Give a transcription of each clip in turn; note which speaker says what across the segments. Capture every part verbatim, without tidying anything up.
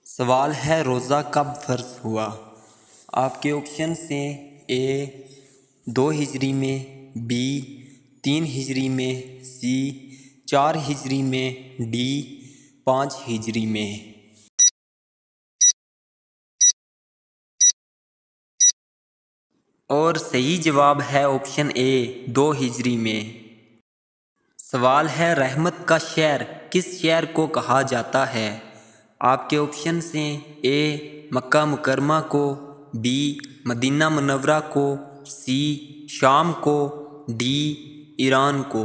Speaker 1: سوال ہے روزہ کب فرض ہوا؟ آپ کے آپشنس ہیں اے دو ہجری میں، بی تین ہجری میں، سی چار ہجری میں، ڈی پانچ ہجری میں۔ اور صحیح جواب ہے آپشن اے دو ہجری میں۔ سوال ہے رحمت کا شہر کس شہر کو کہا جاتا ہے؟ آپ کے آپشنس ہیں اے مکہ مکرمہ کو، بی مدینہ منورہ کو، سی شام کو، ڈی ایران کو۔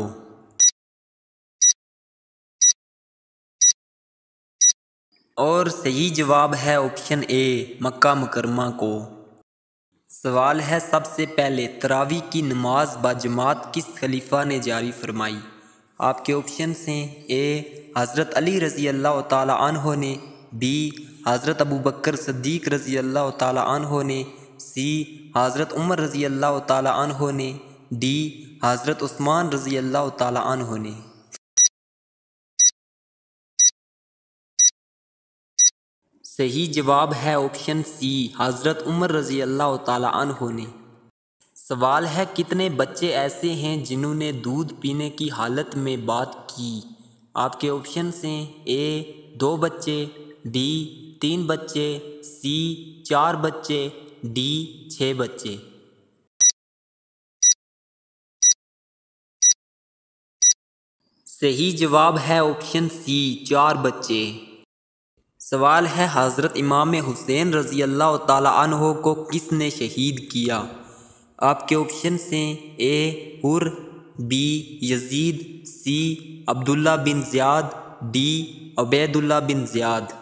Speaker 1: اور صحیح جواب ہے آپشن اے مکہ مکرمہ کو۔ سوال ہے سب سے پہلے تراویح کی نماز باجماعت کس خلیفہ نے جاری فرمائی؟ آپ کے آپشنس ہیں اے حضرت علی رضی اللہ تعالی عنہ نے، بی حضرت ابوبکر صدیق رضی اللہ تعالی عنہ نے، سی حضرت عمر رضی اللہ تعالی عنہ نے، ڈی حضرت عثمان رضی اللہ تعالی عنہ نے۔ صحیح جواب ہے آپشن سی حضرت عمر رضی اللہ تعالی عنہ نے۔ سوال ہے کتنے بچے ایسے ہیں جنہوں نے دودھ پینے کی حالت میں بات کی؟ آپ کے آپشنس ہیں اے دو بچے، بی تین بچے، سی چار بچے، ڈی چھ بچے۔ صحیح جواب ہے آپشن سی چار بچے۔ سوال ہے حضرت امام حسین رضی اللہ تعالی عنہ کو کس نے شہید کیا؟ آپ کے آپشنس ہیں اے حر، بی یزید، سی عبداللہ بن زیاد، ڈی عبید اللہ بن زیاد۔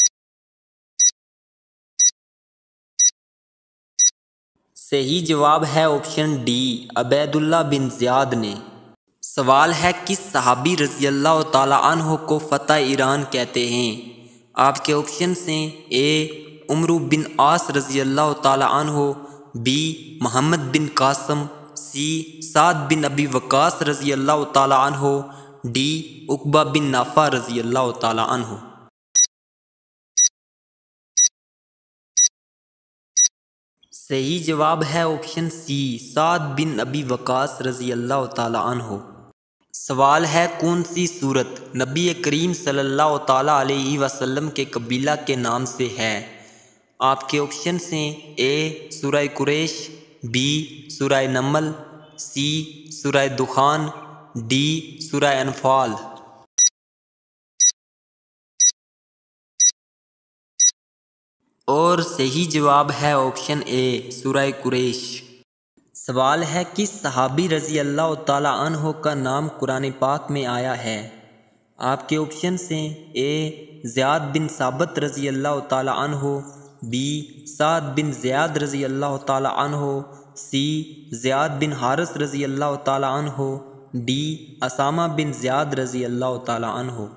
Speaker 1: صحیح جواب ہے option D Ubaidullah bin Ziyad نے۔ سوال ہے کس صحابی رضی اللہ تعالی عنہ کو فتح ایران کہتے ہیں؟ آپ کے آپشنس ہیں اے عمرو بن عاص رضی اللہ تعالی عنہ، بی محمد بن قاسم، سی سعد بن ابی وقاص رضی اللہ تعالی عنہ، ڈی عقبہ بن نافع رضی اللہ تعالی عنہ۔ صحیح جواب ہے آپشن سی سعد بن ابی وقاص رضی اللہ تعالی عنہ۔ سوال ہے کون سی سورت نبی کریم صلی اللہ تعالی علیہ وسلم کے قبیلہ کے نام سے ہے؟ آپ کے آپشنس ہیں اے سورہ قریش، بی سورہ نمل، سی سورہ دخان، ڈی سورہ انفال۔ اور صحیح جواب ہے آپشن اے سورہ قریش۔ سوال ہے کس صحابی رضی اللہ تعالی عنہ کا نام قرآن پاک میں آیا ہے؟ آپ کے آپشنس ہیں اے زیاد بن ثابت رضی اللہ تعالی عنہ، بی سعد بن زیاد رضی اللہ تعالی عنہ، سی زیاد بن حارث رضی اللہ تعالی عنہ، ڈی اسامہ بن زیاد رضی اللہ تعالی عنہ۔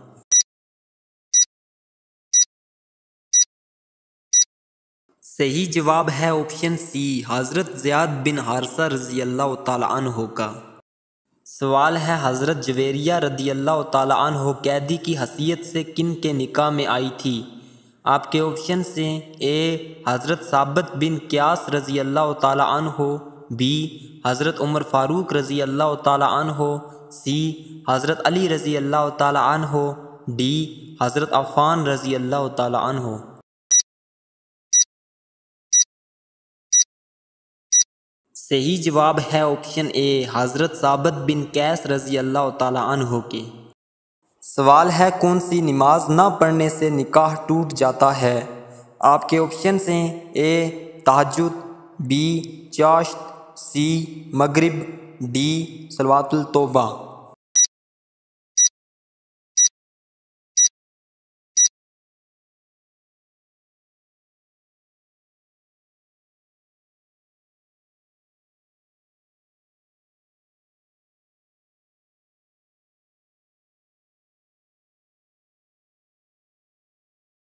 Speaker 1: صحیح جواب ہے آپشن سی حضرت زیاد بن حارثہ رضی اللہ تعالی عنہ کا۔ سوال ہے حضرت جویریہ رضی اللہ تعالی عنہ قیدی کی حیثیت سے کن کے نکاح میں آئی تھی؟ آپ کے آپشن سے اے حضرت ثابت بن قیاس رضی اللہ تعالی عنہ، بی حضرت عمر فاروق رضی اللہ تعالی عنہ، سی حضرت علی رضی اللہ تعالی عنہ، ڈی حضرت عفان رضی اللہ تعالی عنہ۔ صحیح جواب ہے آپشن اے حضرت ثابت بن قیس رضی اللہ تعالی عنہ کے۔ سوال ہے کون سی نماز نہ پڑھنے سے نکاح ٹوٹ جاتا ہے؟ آپ کے آپشنس ہیں اے تہجد، بی چاشت، سی مغرب، ڈی صلوات التوبہ۔